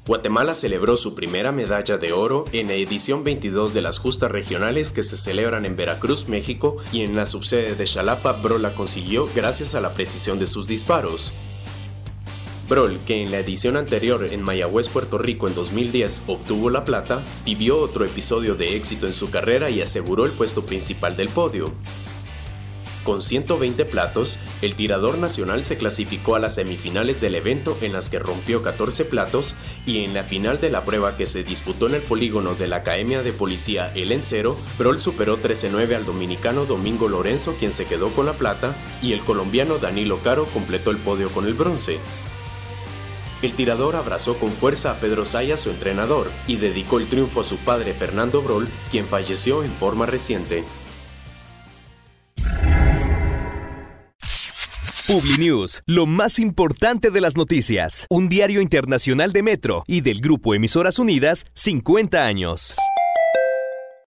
Guatemala celebró su primera medalla de oro en la edición 22 de las justas regionales que se celebran en Veracruz, México, y en la subsede de Xalapa, Brol la consiguió gracias a la precisión de sus disparos. Brol, que en la edición anterior en Mayagüez, Puerto Rico en 2010 obtuvo la plata, vivió otro episodio de éxito en su carrera y aseguró el puesto principal del podio. Con 120 platos, el tirador nacional se clasificó a las semifinales del evento en las que rompió 14 platos y en la final de la prueba que se disputó en el polígono de la Academia de Policía El Encero, Brol superó 13-9 al dominicano Domingo Lorenzo, quien se quedó con la plata, y el colombiano Danilo Caro completó el podio con el bronce. El tirador abrazó con fuerza a Pedro Zaya, su entrenador, y dedicó el triunfo a su padre Fernando Brol, quien falleció en forma reciente. PubliNews, lo más importante de las noticias. Un diario internacional de Metro y del Grupo Emisoras Unidas, 50 años.